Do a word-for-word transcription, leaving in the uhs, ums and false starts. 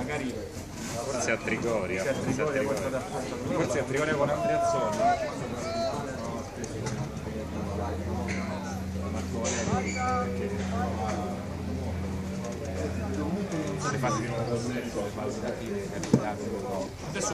magari forse a Trigoria, forse a Trigoria, forse a Trigoria con Andreazzoni. Marco Valeri perché le fasi di nuovo le fasi